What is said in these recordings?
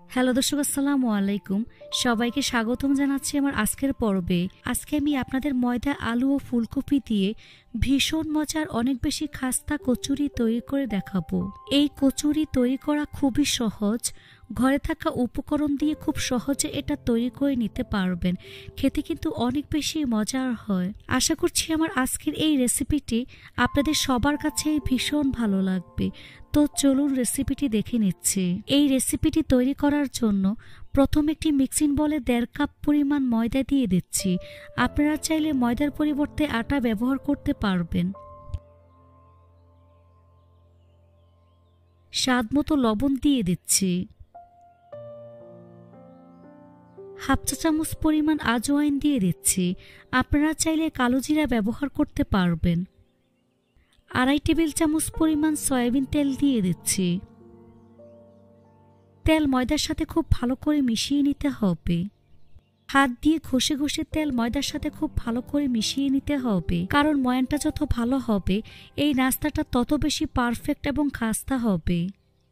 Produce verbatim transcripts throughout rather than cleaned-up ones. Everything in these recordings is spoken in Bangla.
হ্যালো দর্শক, আসসালামু আলাইকুম। সবাইকে স্বাগতম জানাচ্ছি আমার আজকের পর্বে। আজকে আমি আপনাদের ময়দা, আলু ও ফুলকপি দিয়ে ভীষণ মজার অনেক বেশি খাস্তা কচুরি তৈরি করে দেখাবো। এই কচুরি তৈরি করা খুবই সহজ। ঘরে থাকা উপকরণ দিয়ে খুব সহজে এটা তৈরি করে নিতে পারবেন। খেতে কিন্তু অনেক বেশি মজার হয়। আশা করছি আমার আজকের এই রেসিপিটি আপনাদের সবার কাছেই ভীষণ ভালো লাগবে। তো চলুন রেসিপিটি দেখে নিচ্ছি। এই রেসিপিটি তৈরি করার জন্য প্রথম একটি মিক্সিং বলে দেড় কাপ পরিমাণ ময়দা দিয়ে দিচ্ছি। আপনারা চাইলে ময়দার পরিবর্তে আটা ব্যবহার করতে পারবেন। স্বাদ মতো লবণ দিয়ে দিচ্ছি। হাফ চা চামচ পরিমাণ আজওয়াইন দিয়ে দিচ্ছি। আপনারা চাইলে কালো জিরা ব্যবহার করতে পারবেন। আড়াই টেবিল চামচ পরিমাণ সয়াবিন তেল দিয়ে দিচ্ছি। তেল ময়দার সাথে খুব ভালো করে মিশিয়ে নিতে হবে। হাত দিয়ে ঘষে ঘষে তেল ময়দার সাথে খুব ভালো করে মিশিয়ে নিতে হবে, কারণ ময়ানটা যত ভালো হবে এই নাস্তাটা তত বেশি পারফেক্ট এবং খাস্তা হবে।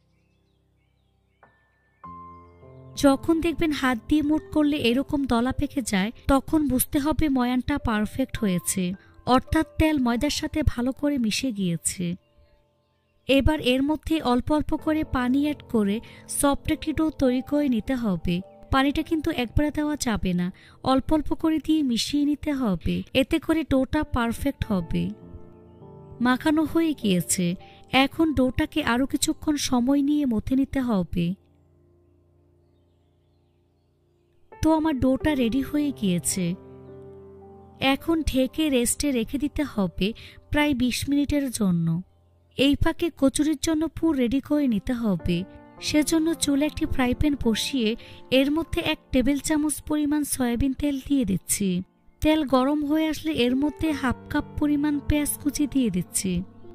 যখন দেখবেন হাত দিয়ে মুঠ করলে এরকম দলা পেকে যায়, তখন বুঝতে হবে ময়ানটা পারফেক্ট হয়েছে, অর্থাৎ তেল ময়দার সাথে ভালো করে মিশে গিয়েছে। এবার এর মধ্যে অল্প অল্প করে পানি অ্যাড করে সফট একটি ডো তৈরি করে নিতে হবে। পানিটা কিন্তু একবারে দেওয়া যাবে না, অল্প অল্প করে দিয়ে মিশিয়ে নিতে হবে, এতে করে ডোটা পারফেক্ট হবে। মাখানো হয়ে গিয়েছে। এখন ডোটাকে আরো কিছুক্ষণ সময় নিয়ে মথে নিতে হবে। তো আমার ডোটা রেডি হয়ে গিয়েছে। এখন ঢেকে রেস্টে রেখে দিতে হবে প্রায় বিশ মিনিটের জন্য। এই ফাঁকে কচুরির জন্য পুর রেডি করে নিতে হবে। সেজন্য চুলে একটি ফ্রাই প্যান বসিয়ে এর মধ্যে এক টেবিল চামচ পরিমাণ সয়াবিন তেল দিয়ে দিচ্ছি। তেল গরম হয়ে আসলে এর মধ্যে হাফ কাপ পরিমাণ পেঁয়াজ কুচি দিয়ে দিচ্ছি।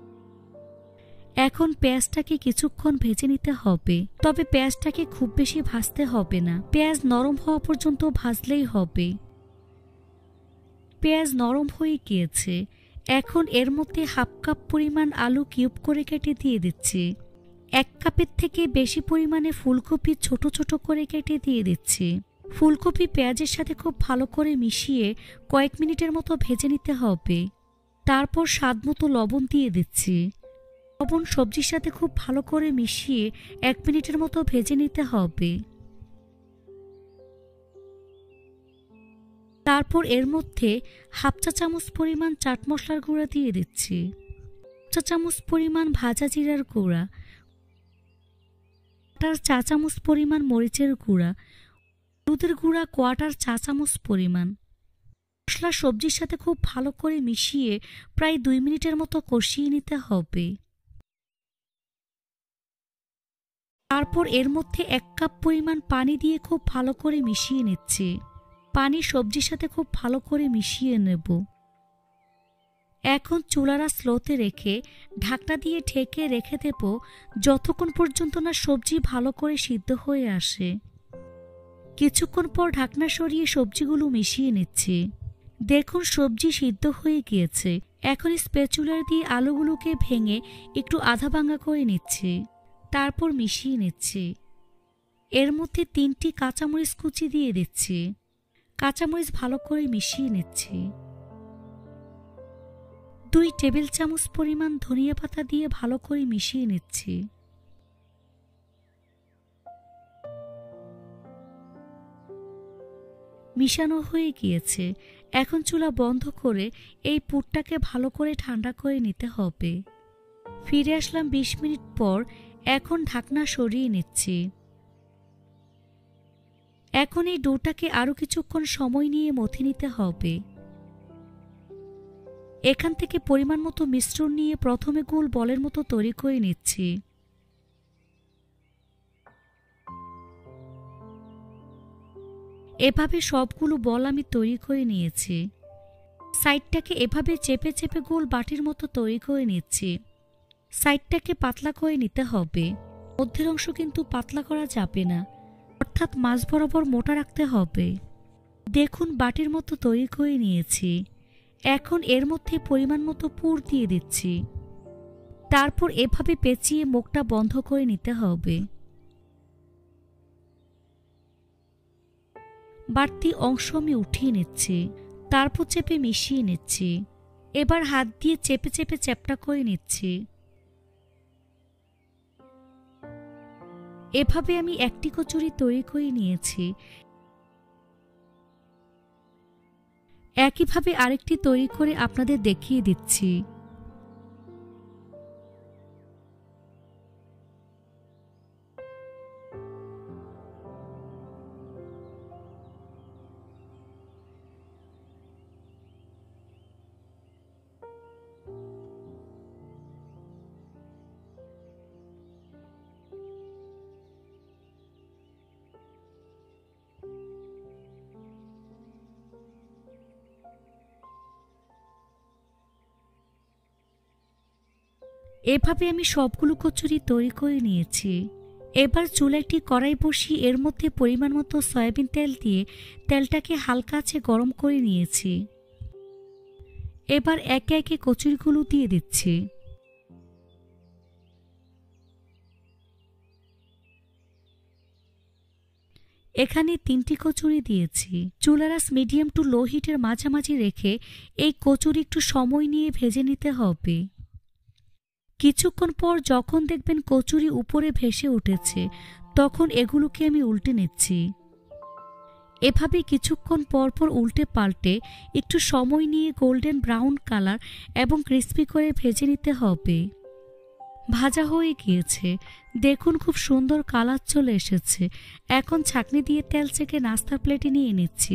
এখন পেঁয়াজটাকে কিছুক্ষণ ভেজে নিতে হবে, তবে পেঁয়াজটাকে খুব বেশি ভাজতে হবে না। পেঁয়াজ নরম হওয়া পর্যন্ত ভাজলেই হবে। পেঁয়াজ নরম হয়ে গিয়েছে। এখন এর মধ্যে হাফ কাপ পরিমাণ আলু কিউব করে কেটে দিয়ে দিচ্ছি। এক কাপের থেকে বেশি পরিমাণে ফুলকপি ছোট ছোট করে কেটে দিয়ে দিচ্ছি। ফুলকপি পেঁয়াজের সাথে খুব ভালো করে মিশিয়ে কয়েক মিনিটের মতো ভেজে নিতে হবে। তারপর স্বাদ মতো লবণ দিয়ে দিচ্ছি। লবণ সবজির সাথে খুব ভালো করে মিশিয়ে এক মিনিটের মতো ভেজে নিতে হবে। তারপর এর মধ্যে হাফ চা চামচ পরিমাণ চাট মশলার গুঁড়া দিয়ে দিচ্ছি। চা চামচ পরিমাণ ভাজা জিরার গুঁড়া, কোয়াটার চা চামচ পরিমাণ মরিচের গুঁড়া, হলুদের গুঁড়া কোয়াটার চা চামচ পরিমাণ। মশলা সবজির সাথে খুব ভালো করে মিশিয়ে প্রায় দুই মিনিটের মতো কষিয়ে নিতে হবে। তারপর এর মধ্যে এক কাপ পরিমাণ পানি দিয়ে খুব ভালো করে মিশিয়ে নিচ্ছি। পানি সবজির সাথে খুব ভালো করে মিশিয়ে নেব। এখন চুলারা স্লোতে রেখে ঢাকনা দিয়ে ঢেকে রেখে দেব যতক্ষণ পর্যন্ত না সবজি ভালো করে সিদ্ধ হয়ে আসে। কিছুক্ষণ পর ঢাকনা সরিয়ে সবজিগুলো মিশিয়ে নিচ্ছি। দেখুন সবজি সিদ্ধ হয়ে গিয়েছে। এখন স্প্যাচুলার দিয়ে আলুগুলোকে ভেঙে একটু আধা ভাঙা করে নিচ্ছি। তারপর মিশিয়ে নিচ্ছি। এর মধ্যে তিনটি কাঁচামরিচ কুচি দিয়ে দিচ্ছি। কাঁচামরিচ ভালো করে মিশিয়ে নিচ্ছি। দুই টেবিল চামচ পরিমাণ ধনিয়া পাতা দিয়ে ভালো করে মিশিয়ে নিচ্ছি। মিশানো হয়ে গিয়েছে। এখন চুলা বন্ধ করে এই পুরটাকে ভালো করে ঠান্ডা করে নিতে হবে। ফিরে আসলাম বিশ মিনিট পর। এখন ঢাকনা সরিয়ে নিচ্ছি। এখন এই ডোটাকে আরো কিছুক্ষণ সময় নিয়ে মথে নিতে হবে। এখান থেকে পরিমাণ মতো মিশ্রণ নিয়ে প্রথমে গোল বলের মতো তৈরি করে নিচ্ছি। এভাবে সবগুলো বল আমি তৈরি করে নিয়েছি। সাইডটাকে এভাবে চেপে চেপে গোল বাটির মতো তৈরি করে নিচ্ছি। সাইডটাকে পাতলা করে নিতে হবে। মধ্যের অংশ কিন্তু পাতলা করা যাবে না, অর্থাৎ মাছ বরাবর মোটা রাখতে হবে। দেখুন বাটির মতো তৈরি করে নিয়েছি। এখন এর মধ্যে পরিমাণ মতো পুর দিয়ে দিচ্ছি। তারপর এভাবে পেঁচিয়ে মুখটা বন্ধ করে নিতে হবে। বাড়তি অংশ আমি উঠিয়ে নিচ্ছি, তারপর চেপে মিশিয়ে নিচ্ছি। এবার হাত দিয়ে চেপে চেপে চ্যাপটা করে নিচ্ছি। এভাবে আমি একটি কচুরি তৈরি করে নিয়েছি। একইভাবে আরেকটি তৈরি করে আপনাদের দেখিয়ে দিচ্ছি। এভাবে আমি সবগুলো কচুরি তৈরি করে নিয়েছি। এবার চুলায় একটি কড়াই বসিয়ে এর মধ্যে পরিমাণ মতো সয়াবিন তেল দিয়ে তেলটাকে হালকা আঁচে গরম করে নিয়েছি। এবার একে একে কচুরিগুলো দিয়ে দিচ্ছি। এখানে তিনটি কচুরি দিয়েছি। চুলার আঁচ মিডিয়াম টু লো হিটের মাঝামাঝি রেখে এই কচুরি একটু সময় নিয়ে ভেজে নিতে হবে। কিছুক্ষণ পর যখন দেখবেন কচুরি উপরে ভেসে উঠেছে, তখন এগুলোকে আমি উল্টে নিচ্ছি। এভাবে কিছুক্ষণ পর পর উল্টে পাল্টে একটু সময় নিয়ে গোল্ডেন ব্রাউন কালার এবং ক্রিস্পি করে ভেজে নিতে হবে। ভাজা হয়ে গিয়েছে, দেখুন খুব সুন্দর কালার চলে এসেছে। এখন ছাঁকনি দিয়ে তেল ছেঁকে নাস্তার প্লেটে নিয়ে নিচ্ছি।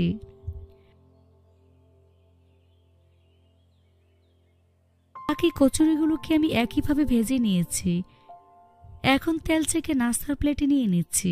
বাকি কচুরিগুলোকে আমি একইভাবে ভেজে নিয়েছি। এখন তেল ছেঁকে নাস্তার প্লেটে নিয়ে নিচ্ছি।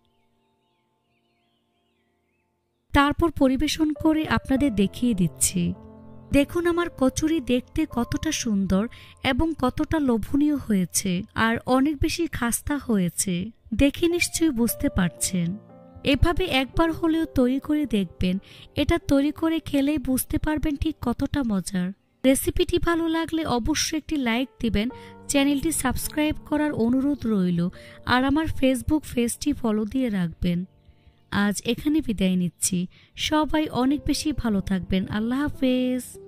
তারপর পরিবেশন করে আপনাদের দেখিয়ে দিচ্ছি। দেখুন আমার কচুরি দেখতে কতটা সুন্দর এবং কতটা লোভনীয় হয়েছে, আর অনেক বেশি খাস্তা হয়েছে। দেখে নিশ্চয়ই বুঝতে পারছেন। এভাবে একবার হলেও তৈরি করে দেখবেন। এটা তৈরি করে খেলেই বুঝতে পারবেন ঠিক কতটা মজার। রেসিপিটি ভালো লাগলে অবশ্যই একটি লাইক দিবেন, চ্যানেলটি সাবস্ক্রাইব করার অনুরোধ রইল, আর আমার ফেসবুক পেজটি ফলো দিয়ে রাখবেন। আজ এখানে বিদায় নিচ্ছি। সবাই অনেক বেশি ভালো থাকবেন। আল্লাহ হাফেজ।